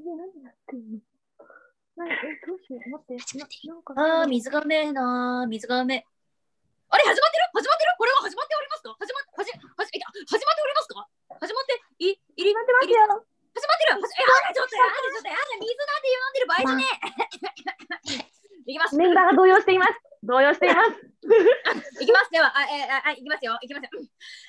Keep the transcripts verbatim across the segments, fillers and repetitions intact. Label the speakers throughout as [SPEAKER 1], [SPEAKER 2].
[SPEAKER 1] 何やってんの？何、え、どうしよう。待って。ななんか
[SPEAKER 2] あー、水がうめえなー。水がうめえ。あれ、始まってる始まってるこれは始まっておりますか？始ま、はじ、はじ、いや始まっておりますか？始まって、い、いり、
[SPEAKER 1] 待ってます
[SPEAKER 2] いり
[SPEAKER 1] よ。
[SPEAKER 2] 始まってるはじえ、あら、ちょっと、あら、ちょっと、あら、水なんて飲んでる場合じゃねえ。いきます。
[SPEAKER 1] メンバーが動揺しています。動揺しています。
[SPEAKER 2] いきます。では、あ、え、あ、いきますよ。いきますよ。キン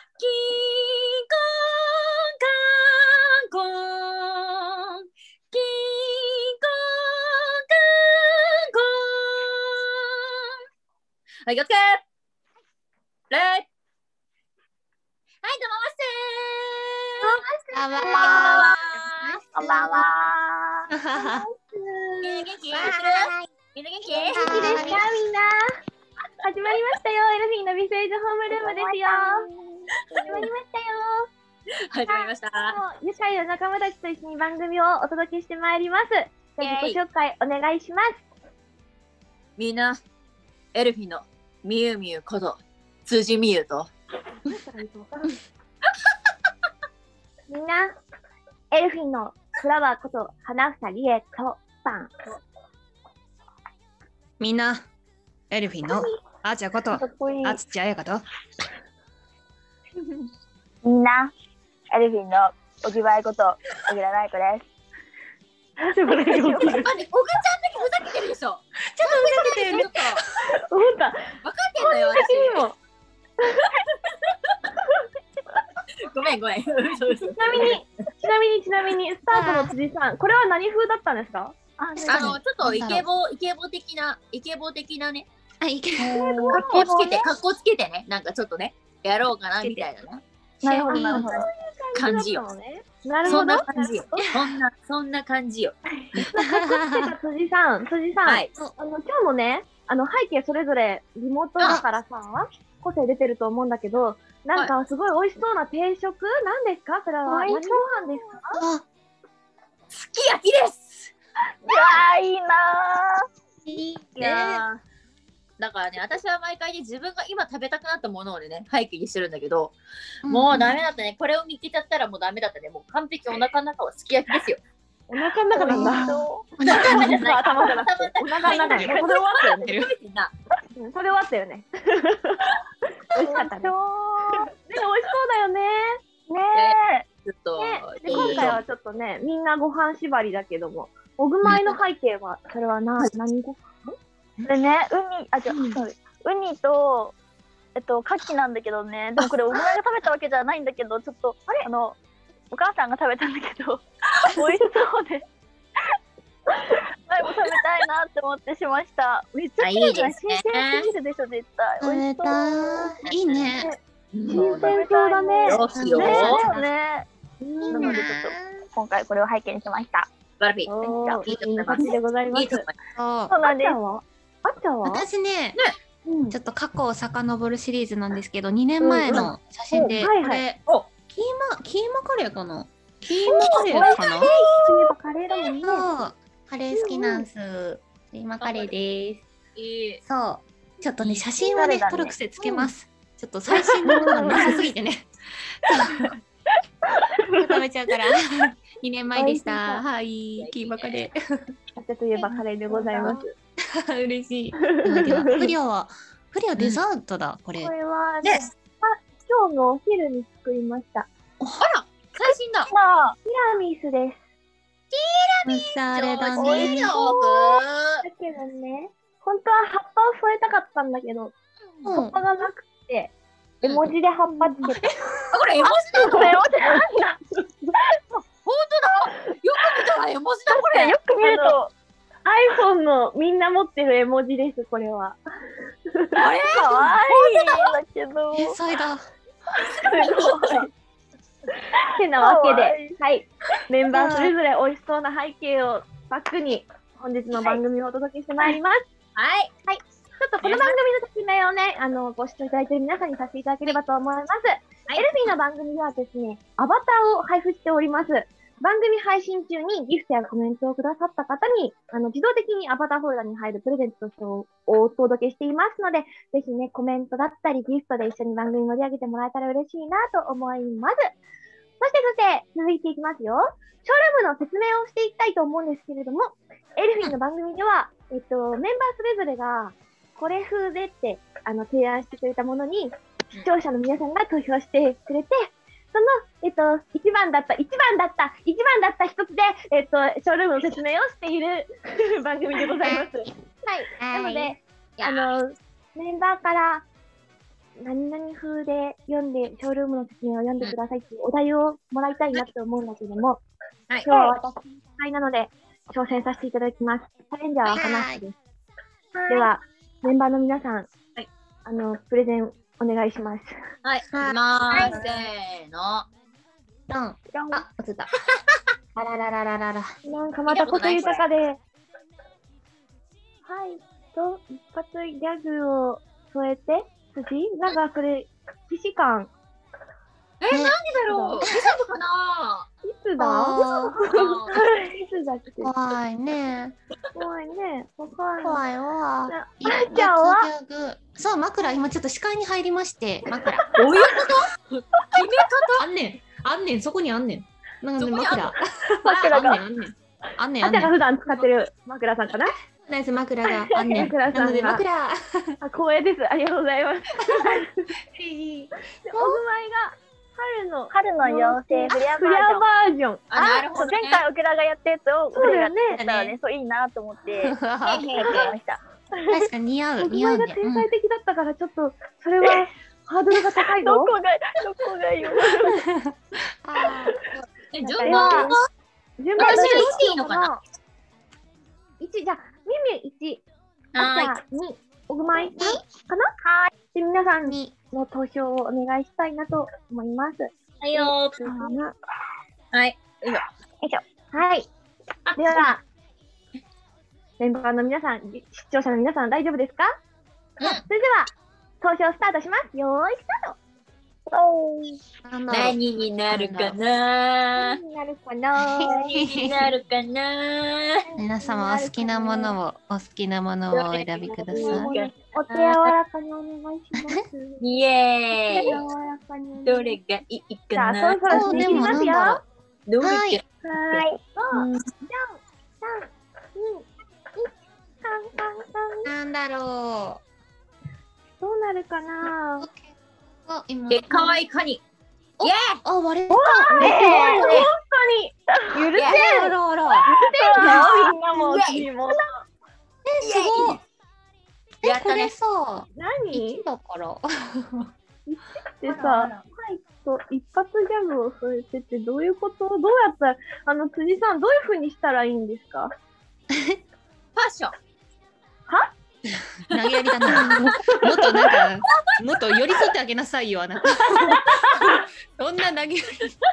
[SPEAKER 2] コンカンコン。キンコンカンコン。はい、気をつけ。レイ。はい、どうもましてー。
[SPEAKER 3] こんばん
[SPEAKER 2] こんばん
[SPEAKER 3] は。
[SPEAKER 2] は。
[SPEAKER 1] こんばんは。
[SPEAKER 2] みんな元気？
[SPEAKER 3] わ
[SPEAKER 2] みんな元気？
[SPEAKER 1] 元気ですか、みんな。始まりましたよ。エルフィンのビセージホームルームですよ。始まりましたよ。
[SPEAKER 2] 始まりました。
[SPEAKER 1] 愉快な仲間たちと一緒に番組をお届けしてまいります。じゃあ自己紹介お願いします。
[SPEAKER 2] みんな、エルフィンのみゆみゆこと辻みゆと。
[SPEAKER 1] みんな、エルフィンのフラワーこと花房理恵とパン。
[SPEAKER 3] みんな、エルフィンのあーちゃんこと
[SPEAKER 1] かっこいい。
[SPEAKER 3] あつちあやかと。
[SPEAKER 4] みんな、エルフィンのおぎばいこと小倉舞子です。
[SPEAKER 1] なんで笑いが起きる？
[SPEAKER 2] あ、ね、おぐちゃんだけふざけてるでしょ。
[SPEAKER 3] ちょっとふざけてるね。
[SPEAKER 2] ちょっと
[SPEAKER 1] 思った。
[SPEAKER 2] 分かってんのよ、
[SPEAKER 1] 私にも。
[SPEAKER 2] 私。ごめんごめん。
[SPEAKER 1] ちなみに、ちなみに、ちなみに、スタートの辻さん、これは何風だったんですか？
[SPEAKER 4] あ、
[SPEAKER 2] あの、ちょっとイケボ、イケボ的な、イケボ的なね、
[SPEAKER 3] あ、いける。
[SPEAKER 2] 格好つけて、格好つけてね、なんかちょっとね、やろうかなみたいなね。
[SPEAKER 4] なるほど、なるほど。
[SPEAKER 2] 感じよ。
[SPEAKER 1] なるほど。
[SPEAKER 2] そんな感じよ。そんな、そんな感じよ。
[SPEAKER 1] 辻さん、辻さん、
[SPEAKER 2] はい。
[SPEAKER 1] あの今日もね、あの背景それぞれリモートだからさ、個性出てると思うんだけど、なんかすごい美味しそうな定食、なんですか？それは何ご飯ですか？
[SPEAKER 3] あ、
[SPEAKER 2] すき焼きです。
[SPEAKER 4] いやー、いいな
[SPEAKER 3] いい
[SPEAKER 2] いやーだからね、私は毎回ね、自分が今食べたくなったものをね、背景にしてるんだけど、もうダメだったね。これを見つけちゃったらもうダメだったね。もう完璧お腹の中はすき焼きですよ。
[SPEAKER 1] お腹の中なんだ。
[SPEAKER 3] お
[SPEAKER 1] お腹の中じゃない。頭じゃなくて、お腹の中に。もうそれ終わったよね。
[SPEAKER 2] 食べてんな。
[SPEAKER 1] うんそれ終わったよね。美味しかったね。ね、美味しそうだよね。
[SPEAKER 4] ね
[SPEAKER 2] ちょっと、
[SPEAKER 1] ね、で
[SPEAKER 2] いい
[SPEAKER 1] 今回はちょっとね、みんなご飯縛りだけども、おぐまいの背景は、それはな、何ご飯？
[SPEAKER 4] え。でね、ウニ、あ、じゃ、
[SPEAKER 1] うん
[SPEAKER 4] ウニと、えっと、牡蠣なんだけどね、でもこれ、お前が食べたわけじゃないんだけど、ちょっと、あの、お母さんが食べたんだけど、美味しそうで。前も食べたいなって思ってしました。めっちゃ綺麗じゃない？新鮮すぎるでしょ、絶対。美
[SPEAKER 3] 食べ
[SPEAKER 4] 味しそう。
[SPEAKER 3] たい。いいね。
[SPEAKER 1] 新鮮そうだね。
[SPEAKER 2] よしよ。
[SPEAKER 4] ね
[SPEAKER 2] バ
[SPEAKER 4] えね。
[SPEAKER 1] うん
[SPEAKER 4] なのでちょっと今回これを拝見しました。
[SPEAKER 2] ラピー。
[SPEAKER 1] おー、
[SPEAKER 2] い
[SPEAKER 1] いい
[SPEAKER 2] いと思います
[SPEAKER 1] 感じでございます。
[SPEAKER 2] いいと思います。
[SPEAKER 3] そう
[SPEAKER 4] そうなんです
[SPEAKER 1] あっちゃん。はあっちゃんは
[SPEAKER 3] 私ね、
[SPEAKER 1] うん
[SPEAKER 3] ちょっと過去を遡るシリーズなんですけど、にねんまえの写真で、
[SPEAKER 1] うんうん
[SPEAKER 3] これ、
[SPEAKER 2] お
[SPEAKER 3] キーマ、キーマカレーかな？キーマカレーかな？
[SPEAKER 1] やっぱカレーだもんね。
[SPEAKER 3] そう、カレー好きなんす。キーマカレーです。
[SPEAKER 2] いい。
[SPEAKER 3] そう、ちょっとね、写真をね、
[SPEAKER 4] 誰だね
[SPEAKER 3] 撮る癖つけます。ちょっと最新のものがなさすぎてね。食べちゃうから。にねんまえでした。はい、キーマカレ
[SPEAKER 1] あっちゃんといえばカレーでございます。
[SPEAKER 3] ー。嬉しい。ではでは、フリオは、フリオデザートだ、これ
[SPEAKER 1] こ。れは
[SPEAKER 2] ね
[SPEAKER 1] ね、あ、今日のお昼に作りました。
[SPEAKER 2] あら、最新だ。
[SPEAKER 4] まあ、
[SPEAKER 1] ティラミスです。
[SPEAKER 3] おしゃれだね。
[SPEAKER 2] 上手上
[SPEAKER 1] だけどね、本当は葉っぱを添えたかったんだけど、
[SPEAKER 3] うん
[SPEAKER 1] 葉っぱがなくて、絵文字で葉っぱつけた。
[SPEAKER 2] あ、これ絵文字だ。
[SPEAKER 4] これ待ってなんだ。
[SPEAKER 2] 本当だ。よく見たら絵文字だこれ。
[SPEAKER 4] よく見ると
[SPEAKER 1] iPhone のみんな持ってる絵文字です、これは。
[SPEAKER 2] あれ
[SPEAKER 4] 可愛いんだけど。
[SPEAKER 3] 天才だ。
[SPEAKER 4] すごい。
[SPEAKER 1] てなわけ
[SPEAKER 4] かわい
[SPEAKER 1] で、はい。メンバーそれぞれ美味しそうな背景をバックに、本日の番組をお届けしてまいります。
[SPEAKER 2] はい。
[SPEAKER 1] ちょっとこの番組の説明をね、あの、ご視聴いただいている皆さんにさせていただければと思います。
[SPEAKER 2] はい
[SPEAKER 1] エルフィーの番組ではですね、アバターを配布しております。番組配信中にギフトやコメントをくださった方に、あの、自動的にアバターフォルダに入るプレゼントとしておお届けしていますので、ぜひね、コメントだったりギフトで一緒に番組盛り上げてもらえたら嬉しいなと思います。 そしてそして続いていきますよ。ショールームの説明をしていきたいと思うんですけれども、エルフィンの番組では、えっと、メンバーそれぞれがこれ風でってあの提案してくれたものに視聴者の皆さんが投票してくれて、その、えっと、一番だった、一番だった、一番だった一つで、えっと、ショールームの説明をしている番組でございます。はい。なので、あの、メンバーから、何々風で読んで、ショールームの説明を読んでくださいっていうお題をもらいたいなって思うんだけども、
[SPEAKER 2] はい、
[SPEAKER 1] 今日は私の会なので、挑戦させていただきます。チャレンジャーは話です。では、メンバーの皆さん、はい、あの、プレゼンお願いします。
[SPEAKER 2] はい、いきまーす。せーの。
[SPEAKER 3] ドン。あ、映った。あらららららら。
[SPEAKER 1] なんかまたこと豊かで。はい、と、一発ギャグを添えて、筋なんかそれ、既視感。
[SPEAKER 2] え、何だろう、いつかない
[SPEAKER 1] つだいつだっけ
[SPEAKER 3] 怖いね。
[SPEAKER 1] 怖いね。怖い。
[SPEAKER 3] 怖いわ。
[SPEAKER 1] あーちゃんは
[SPEAKER 3] そう、枕、今ちょっと視界に入りまして、枕。
[SPEAKER 2] どういうこと決め方
[SPEAKER 3] あんねん。あんねん、そこにあんねん。なんか枕。
[SPEAKER 4] 枕が。
[SPEAKER 3] あんねん、あんねん。
[SPEAKER 1] あんちゃんが普段使ってる枕さんかな。
[SPEAKER 3] ナイス枕があんねん。
[SPEAKER 1] 枕さんが。
[SPEAKER 3] なので枕。
[SPEAKER 1] あ、光栄です。ありがとうございます。おぐまいが春の
[SPEAKER 4] 春の妖精フレア
[SPEAKER 1] フレアバージョン。
[SPEAKER 2] あ、なるほどね。
[SPEAKER 4] 前回オクラがやったやつを
[SPEAKER 1] そうだよね。
[SPEAKER 4] やったらね、そういいなと思ってやってみました。
[SPEAKER 3] 確かに似合う、
[SPEAKER 1] おぐまいが
[SPEAKER 3] 似合うね。
[SPEAKER 1] 天才的だったから、ちょっとそれはハードルが高いぞ。
[SPEAKER 4] どこがどこがよ。
[SPEAKER 2] え、順番は
[SPEAKER 1] 順番
[SPEAKER 2] 私がいちいいのかな。
[SPEAKER 1] いち、じゃあ、ミミいち、あ
[SPEAKER 2] は
[SPEAKER 1] ちゃに、おぐまいさんかな。はい。で、皆さん
[SPEAKER 3] に
[SPEAKER 1] の投票をお願いしたいなと思います。
[SPEAKER 2] いよー。はい。
[SPEAKER 1] よいしょ。はい。では、メンバーの皆さん、視聴者の皆さん大丈夫ですか？
[SPEAKER 2] うん。
[SPEAKER 1] それでは、投票スタートします。よーい、スタート。
[SPEAKER 2] 何になるかな。
[SPEAKER 1] 何になるかな。
[SPEAKER 2] 何になるかな。
[SPEAKER 3] 皆様お好きなものをお好きなものをお選びください。
[SPEAKER 1] お手柔らかにお願いします。
[SPEAKER 2] イエーイ。
[SPEAKER 1] 柔らかに。
[SPEAKER 2] どれがいいか
[SPEAKER 1] さあ、
[SPEAKER 2] な。
[SPEAKER 1] そろそろ締め切りますよ。は
[SPEAKER 2] どれが。
[SPEAKER 3] はい
[SPEAKER 1] い。ご、よん、さん、に、いち、カンカンカン。
[SPEAKER 3] なんだろ
[SPEAKER 1] どうなるかな。
[SPEAKER 3] う。あ、今。
[SPEAKER 2] で、かわいいカニ。イエーイ。
[SPEAKER 3] あ、割れた。
[SPEAKER 1] ええ、本当に。許せん。
[SPEAKER 3] あらあら。
[SPEAKER 4] みんなも君も。
[SPEAKER 3] え、すごい。え、これ
[SPEAKER 2] やったね。
[SPEAKER 3] さ、
[SPEAKER 1] 何
[SPEAKER 3] いちだから。
[SPEAKER 1] ってさ、はいと一発ギャグを添えてってどういうこと？どうやったら、あの、辻さん、どういう風にしたらいいんですか？
[SPEAKER 2] ファッション。
[SPEAKER 3] 投げやりだな。もっとなんか、もっと寄り添ってあげなさいよ、あなた。そんな投げやり。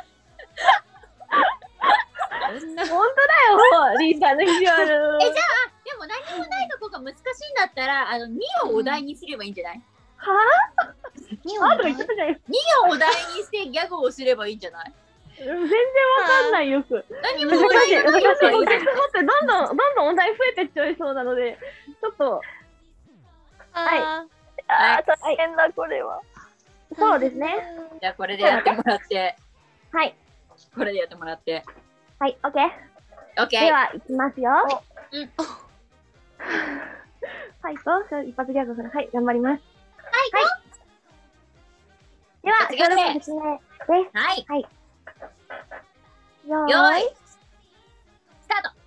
[SPEAKER 3] そんな。
[SPEAKER 1] 本当だよ、リーさんのビジュアル。
[SPEAKER 2] え、じゃあ、でも何もないとこが難しいんだったら、あの、にをお題にすればいいんじゃない？
[SPEAKER 1] は
[SPEAKER 3] に
[SPEAKER 1] ぁ？あーとか言ってたじゃん。
[SPEAKER 2] にをお題にしてギャグをすればいいんじゃない？
[SPEAKER 1] 全然わかんないよく。
[SPEAKER 2] 何も
[SPEAKER 1] 難しい、
[SPEAKER 2] お題がない
[SPEAKER 1] 難しい。
[SPEAKER 2] よ。
[SPEAKER 1] 待って、どんどん、どんどんお題増えてっちゃいそうなので、ちょっと、はい
[SPEAKER 3] あ
[SPEAKER 4] あー、大変だ、これは。
[SPEAKER 1] そうですね。
[SPEAKER 2] じゃあ、これでやってもらって。
[SPEAKER 1] はい。
[SPEAKER 2] これでやってもらって。
[SPEAKER 1] はい、オッケー。
[SPEAKER 2] オッケー。
[SPEAKER 1] では、いきますよ。
[SPEAKER 2] うん。
[SPEAKER 1] はい、と、一発ギャグから、はい、頑張ります。はい、はい。では、
[SPEAKER 2] 一発ギャグ
[SPEAKER 1] それの説明です。
[SPEAKER 2] はい。
[SPEAKER 1] はい。よーい。
[SPEAKER 2] よーい。スタート。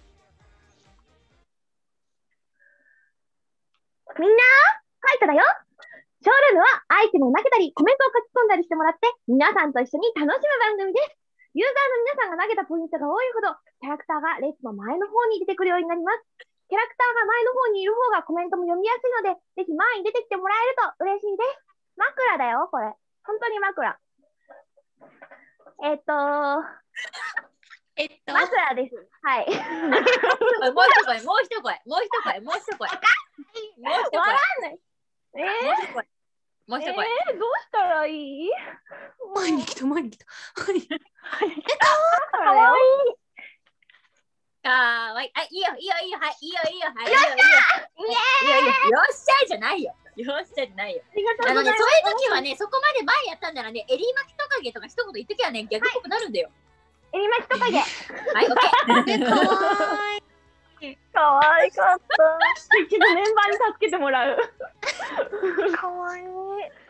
[SPEAKER 1] みんな、ファイトだよ。ショールームはアイテムを投げたり、コメントを書き込んだりしてもらって、皆さんと一緒に楽しむ番組です。ユーザーの皆さんが投げたポイントが多いほど、キャラクターが列の前の方に出てくるようになります。キャラクターが前の方にいる方がコメントも読みやすいので、ぜひ前に出てきてもらえると嬉しいです。枕だよ、これ。本当に枕。えっと、
[SPEAKER 3] えっと、
[SPEAKER 1] 枕です。はい。
[SPEAKER 2] もう一声、もう一声、もう一声、もう一声。もう一声。
[SPEAKER 1] 笑わない。えー、
[SPEAKER 2] もう一声。もう一声。
[SPEAKER 1] えー、どうしたらいい？
[SPEAKER 3] 前に来た、前に来た。前に来た。
[SPEAKER 1] かわいい。
[SPEAKER 2] かわいい。あ、いいよ、いいよ、いいよ、はい、いいよ、いいよ、はい、いいよ、いいよ。いいよ、いいよ。よっしゃいじゃないよ。 よっしゃじゃないよ。
[SPEAKER 1] ありがと
[SPEAKER 2] あのね、
[SPEAKER 1] うござい
[SPEAKER 2] そう
[SPEAKER 1] ます。
[SPEAKER 2] いう時はね、そこまで前やったんならね、襟巻きトカゲとか一言言っときゃね、逆っぽくなるんだよ。
[SPEAKER 1] 襟巻きトカゲ。
[SPEAKER 2] はい、オッケー。
[SPEAKER 3] え、かわいい。
[SPEAKER 4] かわいかっ
[SPEAKER 1] 一度メンバーに助けてもらう。
[SPEAKER 4] た。かわいい。